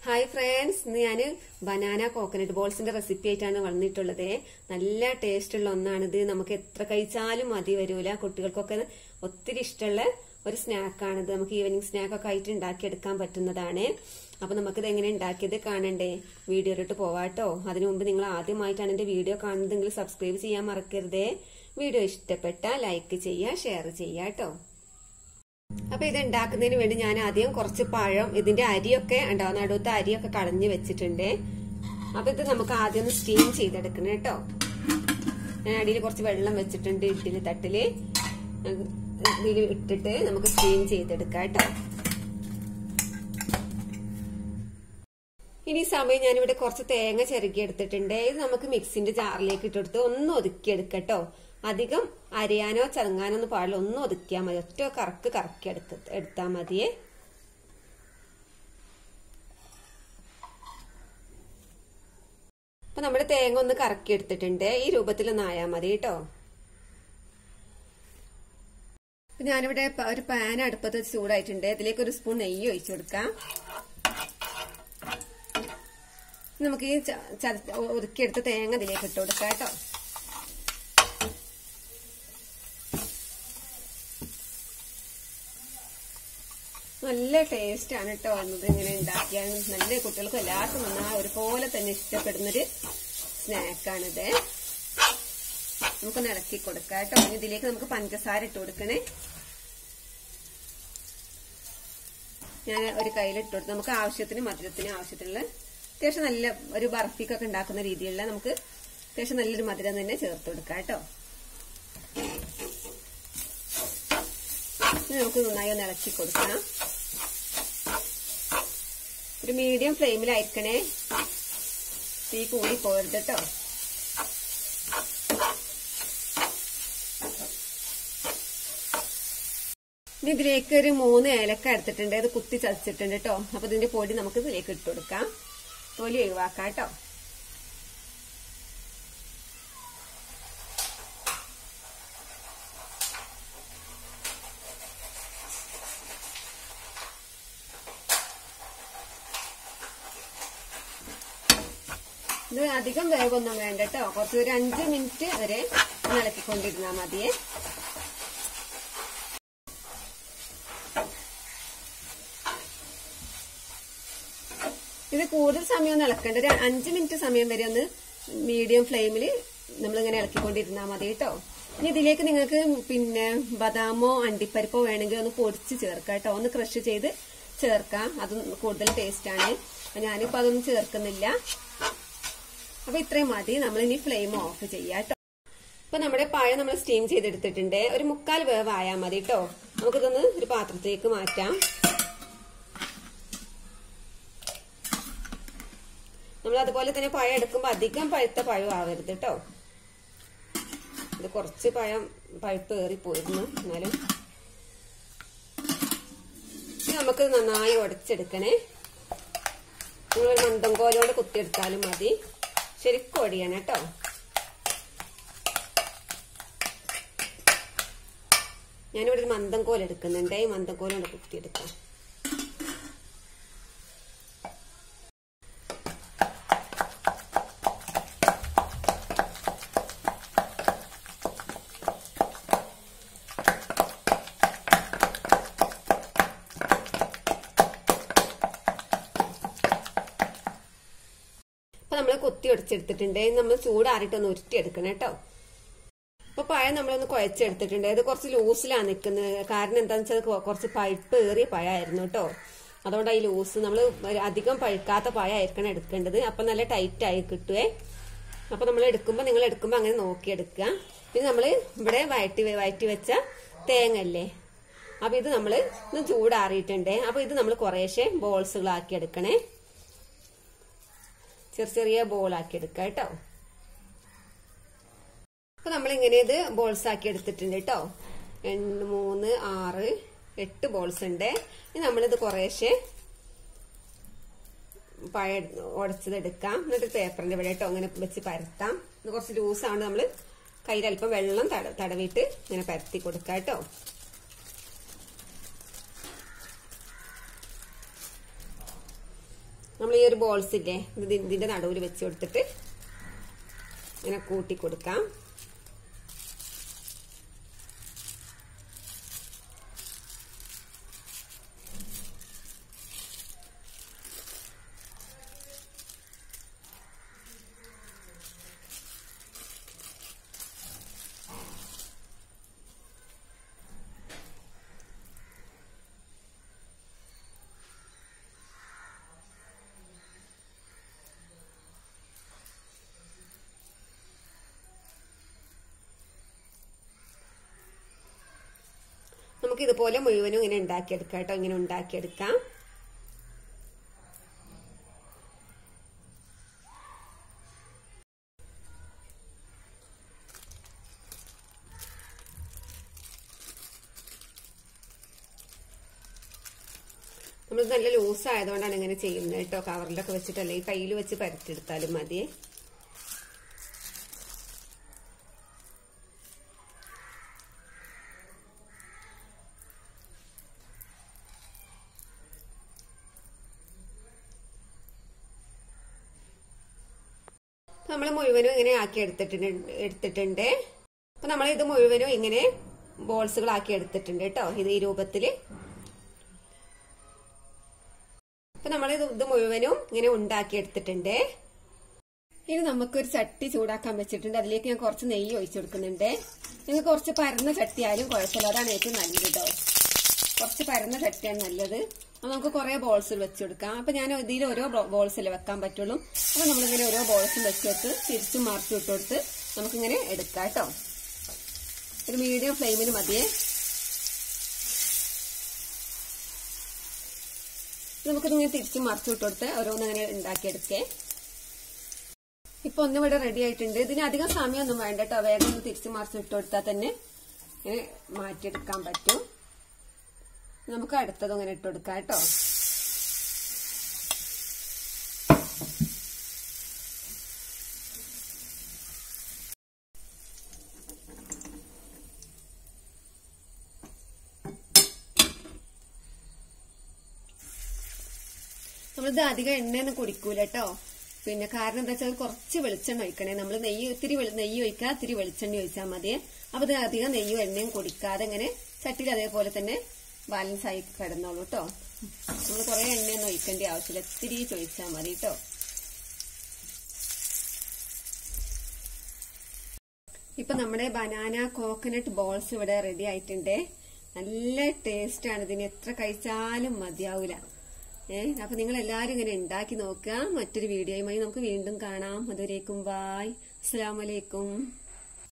Hi friends, ഇന്ന് ഞാൻ banana coconut ബോൾസിന്റെ recipe ആയിട്ടാണ് വന്നിട്ടുള്ളത്. നല്ല ടേസ്റ്റ് ഉള്ള ഒന്നാണിത്. നമുക്ക് എത്ര കഴിച്ചാലും മതി വരൂല. കുട്ടികൾക്കൊക്കെ ഒത്തിരി ഇഷ്ടമുള്ള ഒരു സ്നാക്കാണിത്. നമുക്ക് ഈവനിങ് സ്നാക്കൊക്കെ ആയിട്ട് ഉണ്ടാക്കിയെടുക്കാൻ പറ്റുന്നതാണ്. അപ്പൊ നമുക്കിത് എങ്ങനെ ഉണ്ടാക്കിയത് കാണണ്ടേ? വീഡിയോയിലോട്ട് പോവാട്ടോ. അതിനു മുമ്പ് നിങ്ങൾ ആദ്യമായിട്ടാണ് എന്റെ വീഡിയോ കാണുന്നതെങ്കിൽ സബ്സ്ക്രൈബ് ചെയ്യാൻ മറക്കരുതേ. വീഡിയോ ഇഷ്ടപ്പെട്ട ലൈക്ക് ചെയ്യുക, ഷെയർ ചെയ്യുക കേട്ടോ. അപ്പൊ ഇത് ഉണ്ടാക്കുന്നതിന് വേണ്ടി ഞാൻ ആദ്യം കുറച്ച് പഴം, ഇതിന്റെ അരിയൊക്കെ ഉണ്ടാവും, നടുവത്തെ അരിയൊക്കെ കളഞ്ഞു വെച്ചിട്ടുണ്ട്. അപ്പൊ ഇത് നമുക്ക് ആദ്യം ഒന്ന് സ്റ്റീം ചെയ്തെടുക്കണം കേട്ടോ. ഞാൻ അടിയിൽ കുറച്ച് വെള്ളം വെച്ചിട്ടുണ്ട് ഇഡ്ഡലി തട്ടില്. ഇതിൽ ഇട്ടിട്ട് നമുക്ക് സ്റ്റീം ചെയ്തെടുക്കാം കേട്ടോ. ഇനി സമയം ഞാനിവിടെ കുറച്ച് തേങ്ങ ചിരകി എടുത്തിട്ടുണ്ട്. ഇത് നമുക്ക് മിക്സിന്റെ ജാറിലേക്ക് ഇട്ടെടുത്ത് ഒന്ന് ഒതുക്കിയെടുക്കട്ടോ. അധികം അരിയാനോ ചതങ്ങാനോ ഒന്നും പാടില്ല, ഒന്ന് ഒതുക്കിയാൽ മതി. ഒറ്റ കറക്കി എടുത്താൽ മതിയേ. അപ്പൊ നമ്മുടെ തേങ്ങ ഒന്ന് കറക്കി എടുത്തിട്ടുണ്ട്. ഈ രൂപത്തിലൊന്നും ആയാൽ മതി കേട്ടോ. ഞാനിവിടെ ഒരു പാൻ അടുപ്പത്ത് ചൂടായിട്ടുണ്ട്. ഇതിലേക്ക് ഒരു സ്പൂൺ നെയ്യ് ഒഴിച്ചു കൊടുക്കാം. നമുക്ക് ഈ ഒതുക്കിയെടുത്ത തേങ്ങ ഇതിലേക്ക് ഇട്ട് കൊടുക്കാം കേട്ടോ. നല്ല ടേസ്റ്റ് ആണ് കേട്ടോ വന്നത്. ഇങ്ങനെ ഉണ്ടാക്കിയാൽ നല്ല കുട്ടികൾക്ക് എല്ലാവർക്കും നന്നായി ഒരുപോലെ തന്നെ ഇഷ്ടപ്പെടുന്നൊരു സ്നാക്കാണിത്. നമുക്കൊന്ന് ഇളക്കി കൊടുക്കാം കേട്ടോ. ഇതിലേക്ക് നമുക്ക് പഞ്ചസാര ഇട്ട് കൊടുക്കണേ. ഞാൻ ഒരു കയ്യിലിട്ട് കൊടുത്തു. നമുക്ക് ആവശ്യത്തിന് മധുരത്തിന് ആവശ്യത്തിനുള്ള അത്യാവശ്യം നല്ല ഒരു ബർഫിക്കൊക്കെ ഉണ്ടാക്കുന്ന രീതിയിലുള്ള നമുക്ക് അത്യാവശ്യം നല്ലൊരു മധുരം തന്നെ ചേർത്ത് കൊടുക്കാം കേട്ടോ. നമുക്ക് നന്നായി ഒന്ന് ഇളക്കി കൊടുക്കാം. ഒരു മീഡിയം ഫ്ലെയിമിലായിരിക്കണേ, തീ കൂടി പോരുത് കേട്ടോ. ഇനി ഇതിലേക്ക് ഒരു 3 ഏലക്ക എടുത്തിട്ടുണ്ട്. അത് കുത്തി ചതച്ചിട്ടുണ്ട് കേട്ടോ. അപ്പൊ ഇതിന്റെ പൊടി നമുക്ക് ഇതിലേക്ക് ഇട്ട് കൊടുക്കാം. തൊലി ഒഴിവാക്കാം കേട്ടോ. ഇത് അധികം വേഗമൊന്നും വേണ്ട കേട്ടോ. കുറച്ച് ഒരു 5 മിനിറ്റ് വരെ ഇളക്കിക്കൊണ്ടിരുന്നാൽ മതിയേ. ഇത് കൂടുതൽ സമയം ഒന്ന് ഇളക്കേണ്ട. ഒരു 5 മിനിറ്റ് സമയം വരെ ഒന്ന് മീഡിയം ഫ്ലെയിമിൽ നമ്മളിങ്ങനെ ഇളക്കിക്കൊണ്ടിരുന്നാൽ മതി കേട്ടോ. ഇനി ഇതിലേക്ക് നിങ്ങൾക്ക് പിന്നെ ബദാമോ അണ്ടിപ്പരിപ്പോ വേണമെങ്കിൽ ഒന്ന് പൊടിച്ച് ചേർക്കാം കേട്ടോ. ഒന്ന് ക്രഷ് ചെയ്ത് ചേർക്കാം. അത് കൂടുതൽ ടേസ്റ്റ് ആണ്. ഞാനിപ്പോ അതൊന്നും ചേർക്കുന്നില്ല. അപ്പൊ ഇത്രയും മതി. നമ്മളിനി ഫ്ലെയിം ഓഫ് ചെയ്യാം കേട്ടോ. അപ്പൊ നമ്മുടെ പഴം നമ്മൾ സ്റ്റീം ചെയ്തെടുത്തിട്ടുണ്ട്. ഒരു 3/4 വേവ് ആയാൽ മതി കേട്ടോ. നമുക്കിതൊന്ന് ഒരു പാത്രത്തിലേക്ക് മാറ്റാം. നമ്മൾ അതുപോലെ തന്നെ പഴം എടുക്കുമ്പോൾ അധികം പഴുത്ത പഴം ആവരുത് കേട്ടോ. ഇത് കുറച്ച് പഴുപ്പ് ഏറിപ്പോയിരുന്നു. എന്നാലും നമുക്ക് നന്നായി ഉടച്ചെടുക്കണേ. നിങ്ങളൊരു മന്ദം കോലോട് കുത്തിയെടുത്താലും മതി. ശരിക്കും ഒടിയണം കേട്ടോ. ഞാനിവിടെ ഒരു മന്ദം കോൽ എടുക്കുന്നുണ്ട്. ഈ മന്ദം കോലോട് കുത്തിയെടുക്കാം. അപ്പൊ നമ്മള് കൊത്തി ഒടിച്ചെടുത്തിട്ടുണ്ട്. നമ്മൾ ചൂടാറിയിട്ടൊന്ന് ഉരുട്ടിയെടുക്കണം കേട്ടോ. അപ്പൊ പഴം നമ്മളൊന്ന് കുഴച്ചെടുത്തിട്ടുണ്ട്. ഇത് കുറച്ച് ലൂസിലാണ് നിൽക്കുന്നത്. കാരണം എന്താണെന്ന് വെച്ചാൽ കുറച്ച് പഴുപ്പ് ഏറിയ പഴമായിരുന്നു കേട്ടോ. അതുകൊണ്ട് ഈ ലൂസ് നമ്മൾ അധികം പഴുക്കാത്ത പഴമായിരിക്കണം എടുക്കേണ്ടത്. അപ്പൊ നല്ല ടൈറ്റ് ആയി കിട്ടുവേ. അപ്പൊ നമ്മൾ നിങ്ങൾ എടുക്കുമ്പോ അങ്ങനെ നോക്കിയെടുക്കുക. പിന്നെ നമ്മൾ ഇവിടെ വയറ്റി വെച്ച തേങ്ങല്ലേ, അപ്പൊ ഇത് നമ്മൾ ഒന്ന് ചൂടാറിയിട്ടുണ്ട്. അപ്പൊ ഇത് നമ്മൾ കുറേശ്ശെ ബോൾസുകളാക്കി എടുക്കണേ. ചെറിയ ബോളാക്കി എടുക്കാം കേട്ടോ. അപ്പൊ നമ്മളിങ്ങനെ ഇത് ബോൾസ് ആക്കി എടുത്തിട്ടുണ്ട് കേട്ടോ. 3, 6, 8 ബോൾസ് ഉണ്ട്. ഇനി നമ്മളിത് കുറേശ്ശെ പഴം ഉടച്ചതെടുക്കാം. എന്നിട്ട് പേപ്പറിന്റെ ഇവിടെ കേട്ടോ അങ്ങനെ വെച്ച് പരത്താം. ഇത് കുറച്ച് ലൂസാണ്. നമ്മള് കയ്യിൽ അല്പം വെള്ളം തടവിയിട്ട് ഇങ്ങനെ പരത്തി കൊടുക്കാം കേട്ടോ. നമ്മൾ ഈ ഒരു ബോൾസ് ഇല്ലേ ഇതിന്റെ നടുവിൽ വെച്ച് കൊടുത്തിട്ട് ഇങ്ങനെ കൂട്ടി കൊടുക്കാം. നമുക്ക് ഇതുപോലെ മുഴുവനും ഇങ്ങനെ ഉണ്ടാക്കിയെടുക്കാം കേട്ടോ. ഇങ്ങനെ ഉണ്ടാക്കിയെടുക്കാം. നമ്മൾ നല്ല ലൂസ് ആയതുകൊണ്ടാണ് ഇങ്ങനെ ചെയ്യുന്നത് കേട്ടോ. കവറിലൊക്കെ വെച്ചിട്ടല്ലേ, ഈ കയ്യിൽ വെച്ച് പരത്തിയെടുത്താലും മതി. നമ്മൾ മുഴുവനും ഇങ്ങനെ ആക്കി എടുത്തിട്ടുണ്ട്. അപ്പൊ നമ്മൾ ഇത് മുഴുവനും ഇങ്ങനെ ബോൾസുകളാക്കി എടുത്തിട്ടുണ്ട് കേട്ടോ. ഇത് ഈ രൂപത്തില്. അപ്പൊ നമ്മൾ ഇത് മുഴുവനും ഇങ്ങനെ ഉണ്ടാക്കി എടുത്തിട്ടുണ്ട്. ഇനി നമുക്കൊരു ചട്ടി ചൂടാക്കാൻ വെച്ചിട്ടുണ്ട്. അതിലേക്ക് ഞാൻ കുറച്ച് നെയ്യ് ഒഴിച്ചു കൊടുക്കുന്നുണ്ട്. നിങ്ങൾക്ക് കുറച്ച് പരന്ന ചട്ടിയാലും കുഴപ്പമില്ല, അതാണ് ഏറ്റവും നല്ലത് കേട്ടോ. കുറച്ച് പരന്ന ചട്ടിയാണ് നല്ലത്. അപ്പൊ നമുക്ക് കുറെ ബോൾസ് വെച്ച് കൊടുക്കാം. അപ്പൊ ഞാൻ ഇതിൽ ഓരോ ബോൾസിൽ വെക്കാൻ പറ്റുള്ളൂ. അപ്പൊ നമ്മളിങ്ങനെ ഓരോ ബോൾസും വെച്ചിട്ട് തിരിച്ചും മറിച്ചും ഇട്ട് കൊടുത്ത് നമുക്കിങ്ങനെ എടുക്കാം കേട്ടോ. ഒരു മീഡിയം ഫ്ലെയിമിൽ മതിയേ. നമുക്കിതിങ്ങനെ തിരിച്ചും മറിച്ചും ഇട്ട് കൊടുത്ത് ഓരോന്നിങ്ങനെ ഉണ്ടാക്കിയെടുക്കേ. ഇപ്പൊ ഒന്നിവിടെ റെഡി ആയിട്ടുണ്ട്. ഇതിന് അധികം സമയമൊന്നും വേണ്ട കേട്ടോ. വേഗം ഒന്ന് തിരിച്ചും മറിച്ചും ഇട്ട് കൊടുത്താൽ തന്നെ ഇങ്ങനെ മാറ്റിയെടുക്കാൻ പറ്റും. നമുക്ക് അടുത്തതും ഇങ്ങനെ ഇട്ട് കൊടുക്കാം കേട്ടോ. നമ്മളിത് അധികം എണ്ണയൊന്നും കുടിക്കൂല കേട്ടോ. പിന്നെ കാരണം എന്താ വെച്ചാൽ കുറച്ച് വെളിച്ചെണ്ണ ഒഴിക്കണേ. നമ്മൾ ഇത്തിരി നെയ്യ് ഒഴിക്കുക, ഇത്തിരി വെളിച്ചെണ്ണ ഒഴിച്ചാൽ മതിയെ. അപ്പൊ ഇത് അധികം നെയ്യും എണ്ണയും കുടിക്കാതെ ഇങ്ങനെ ചട്ടിയിൽ അതേപോലെ തന്നെ ബാലൻസ് ആയി കിടന്നോളൂ കേട്ടോ. നമ്മൾ കുറെ എണ്ണയൊന്നും ഒഴിക്കേണ്ട ആവശ്യമില്ല, ഇത്തിരി ചോദിച്ചാൽ മതി കേട്ടോ. ഇപ്പൊ നമ്മുടെ ബനാന കോക്കനട്ട് ബോൾസ് ഇവിടെ റെഡി ആയിട്ടുണ്ട്. നല്ല ടേസ്റ്റ് ആണ്. ഇതിന് എത്ര കഴിച്ചാലും മതിയാവൂല. അപ്പൊ നിങ്ങൾ എല്ലാരും ഇങ്ങനെ ഉണ്ടാക്കി നോക്കുക. മറ്റൊരു വീഡിയോയുമായി നമുക്ക് വീണ്ടും കാണാം. അതുവരേക്കും ബൈ. അസ്സലാമു അലൈക്കും.